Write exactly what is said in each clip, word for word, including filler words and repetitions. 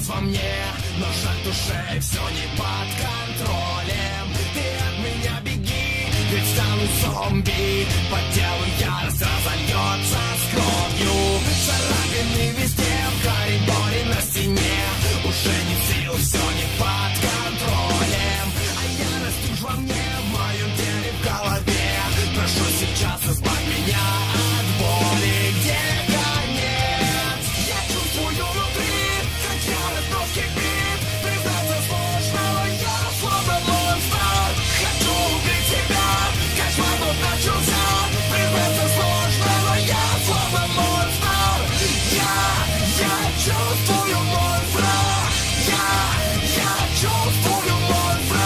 во мне, но жаль душе все не под контролем. Ты от меня беги, ведь стану зомби. По телу ярость разольется с кровью. Царапины везде, в коридоре, на стене. Уже не в силу, все не под контролем. А ярость уж во мне, в моем теле, в голове. Прошу сейчас избавь меня от боли. Где конец? Я чувствую внутри, как ярость вновь кипит. Признаться сложно, но я словно монстр. Хочу убить тебя, кошмар вновь начался. Признаться сложно, но я словно монстр. Я, я чувствую монстра. Я, я чувствую монстра.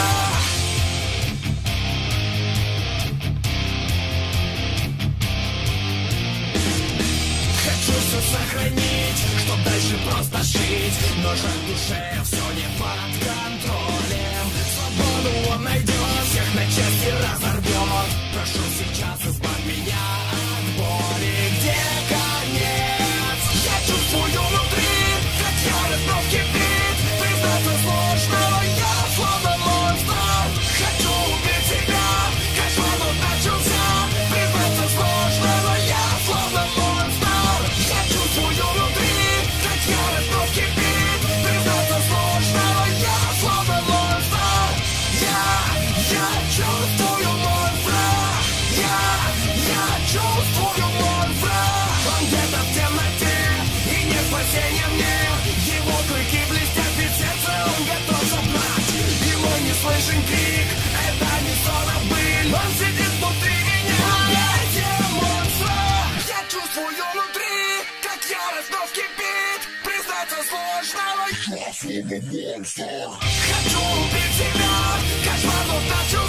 Хочу все сохранить, чтоб дальше просто жить. Но жаль душе все не под контролем. Свободу он найдет, всех на части разорвет. Прошу сейчас избавь меня от боли. Где конец? Я чувствую внутри, как ярость вновь кипит. Признаться сложно, но я словно монстр. Хочу убить тебя, кошмар вновь начался. Признаться сложно, но я словно монстр. Я чувствую внутри, как ярость вновь кипит. Признаться сложно, но я словно монстр. Я, я чувствую монстра. Я, я чувствую монстра. Он где-то в темноте, и не спасения мне. Его клыки блестят, ведь сердце он готов забрать. Его не слышен крик, это не сон, а быль. Он сидит внутри меня. Убейте монстра. Я чувствую внутри, как ярость вновь кипит. Признаться сложно, но я словно монстр. Хочу убить тебя, кошмар вновь начал.